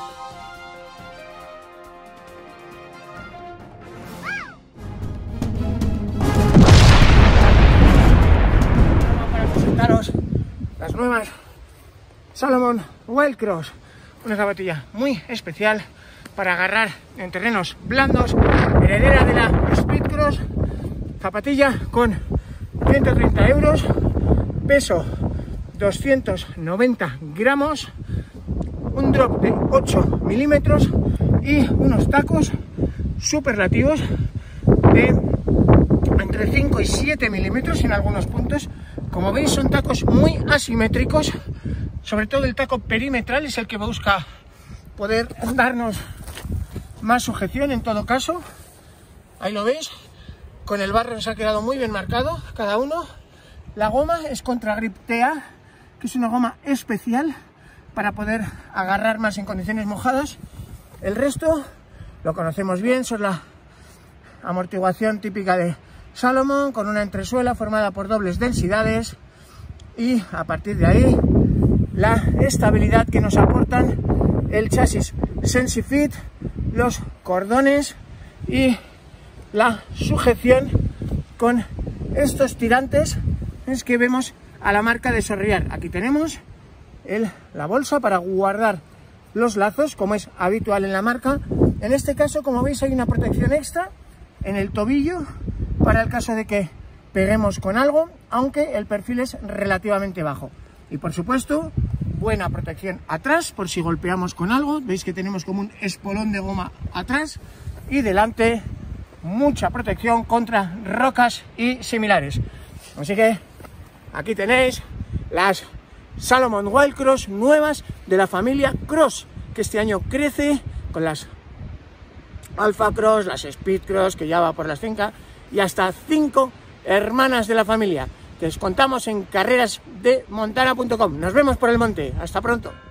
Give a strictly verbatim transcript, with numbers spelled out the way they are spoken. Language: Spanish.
Para presentaros las nuevas Salomon Wildcross, una zapatilla muy especial para agarrar en terrenos blandos, heredera de la Speedcross, zapatilla con ciento treinta euros, peso doscientos noventa gramos, un drop de ocho milímetros y unos tacos superlativos de entre cinco y siete milímetros en algunos puntos. Como veis, son tacos muy asimétricos, sobre todo el taco perimetral es el que busca poder darnos más sujeción en todo caso. Ahí lo veis, con el barro se ha quedado muy bien marcado cada uno. La goma es Contra Grip T A, que es una goma especial para poder agarrar más en condiciones mojadas. El resto lo conocemos bien, son la amortiguación típica de Salomon, con una entresuela formada por dobles densidades, y a partir de ahí la estabilidad que nos aportan el chasis SensiFit, los cordones y la sujeción con estos tirantes. Es que vemos a la marca de Sorriar. Aquí tenemos el, la bolsa para guardar los lazos, como es habitual en la marca. En este caso, como veis, hay una protección extra en el tobillo para el caso de que peguemos con algo, aunque el perfil es relativamente bajo. Y por supuesto, buena protección atrás por si golpeamos con algo. Veis que tenemos como un espolón de goma atrás, y delante mucha protección contra rocas y similares. Así que aquí tenéis las Salomon Wildcross nuevas de la familia Cross, que este año crece con las Alpha Cross, las Speedcross, que ya va por las cinco, y hasta cinco hermanas de la familia. Que os contamos en carreras de montana punto com. Nos vemos por el monte. Hasta pronto.